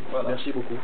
Voilà. Merci beaucoup.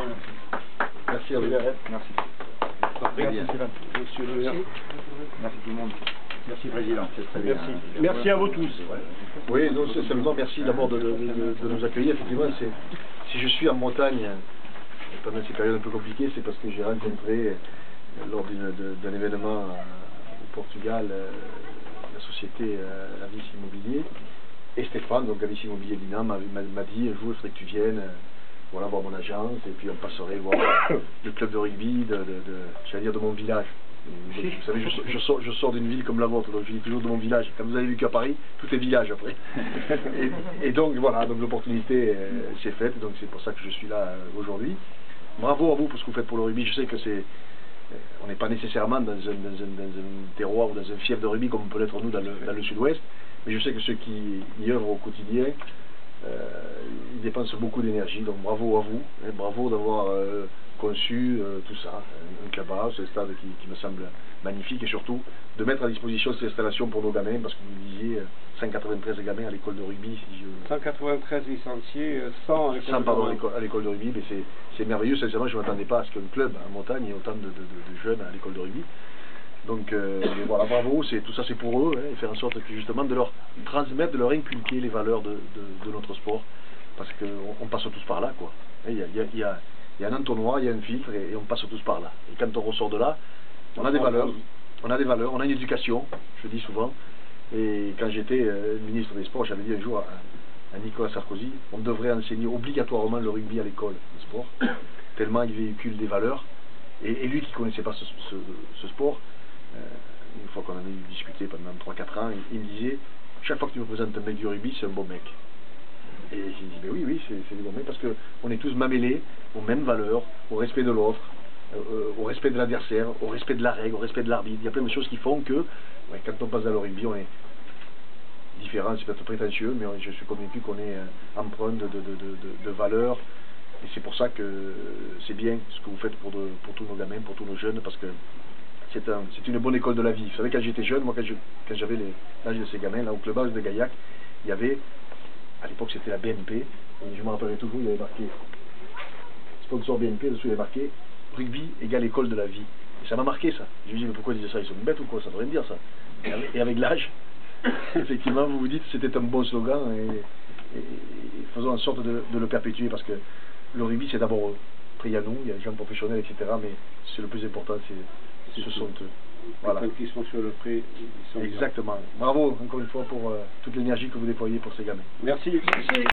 Merci à vous. Merci. Merci Stéphane. Monsieur le maire. Merci tout le monde. Merci Président. C'est très bien. Merci. Merci à vous tous. Oui, donc c'est seulement merci d'abord de nous accueillir. Effectivement, si je suis en Montagne pendant ces périodes un peu compliquées, c'est parce que j'ai rencontré lors d'un événement au Portugal la société Avis Immobilier, et Stéphane, donc Avis Immobilier Dinan, m'a dit un jour il faudrait que tu viennes voilà, voir mon agence, et puis on passerait voir le club de rugby j'allais dire de mon village. Vous savez, je sors d'une ville comme la vôtre, donc je dis toujours de mon village. Quand vous avez vécu à Paris, tout est village après. et donc voilà, donc l'opportunité s'est faite, donc c'est pour ça que je suis là aujourd'hui. Bravo à vous pour ce que vous faites pour le rugby. Je sais que on n'est pas nécessairement dans un terroir ou dans un fief de rugby comme on peut l'être nous dans le sud-ouest, mais je sais que ceux qui y œuvrent au quotidien, ils dépensent beaucoup d'énergie, donc bravo à vous, et bravo d'avoir conçu tout ça, un clubhouse, un stade qui me semble magnifique, et surtout de mettre à disposition ces installations pour nos gamins, parce que vous disiez 193 gamins à l'école de rugby. 193 licenciés, 100 à l'école de rugby, mais c'est merveilleux. Sincèrement, je ne m'attendais pas à ce qu'un club en montagne ait autant de jeunes à l'école de rugby. Donc voilà, bravo, tout ça c'est pour eux, et faire en sorte que justement de leur transmettre, de leur inculquer les valeurs de notre sport, parce qu'on passe tous par là, quoi. Il y a un entonnoir, il y a un filtre, et on passe tous par là. Et quand on ressort de là, on a des valeurs, on a une éducation, je dis souvent. Et quand j'étais ministre des Sports, j'avais dit un jour à Nicolas Sarkozy, on devrait enseigner obligatoirement le rugby à l'école de sport, tellement il véhicule des valeurs. Et lui qui ne connaissait pas ce sport, une fois qu'on avait discuté pendant 3-4 ans, il me disait, chaque fois que tu me présentes un mec du rugby, c'est un bon mec. Et j'ai dit, mais oui, c'est des bons mecs, parce qu'on est tous mamellés aux mêmes valeurs, au respect de l'autre, au respect de l'adversaire, au respect de la règle, au respect de l'arbitre. Il y a plein de choses qui font que, quand on passe dans le rugby, on est différent, c'est peut-être prétentieux, mais je suis convaincu qu'on est empreint de valeurs. Et c'est pour ça que c'est bien ce que vous faites pour tous nos gamins, pour tous nos jeunes, parce que c'est une bonne école de la vie. Vous savez, quand j'étais jeune, moi, quand j'avais l'âge de ces gamins, là, au clubhouse de Gaillac, il y avait, à l'époque, c'était la BNP, et je me rappellerai toujours, il y avait marqué, sponsor BNP, dessous, il y avait marqué, rugby égale école de la vie. Et ça m'a marqué, ça. Je me dis, mais pourquoi ils disaient ça? Ils sont bêtes ou quoi? Ça devrait me dire, ça. Et avec l'âge, effectivement, vous vous dites, c'était un bon slogan, et faisons en sorte de le perpétuer, parce que le rugby, c'est d'abord eux. Après, il y a nous, il y a les gens professionnels, etc., mais c'est le plus important, ce sont eux. Voilà. Quand ils sont sur le pré, ils sont exactement. Bravo, encore une fois, pour toute l'énergie que vous déployez pour ces gamins. Merci.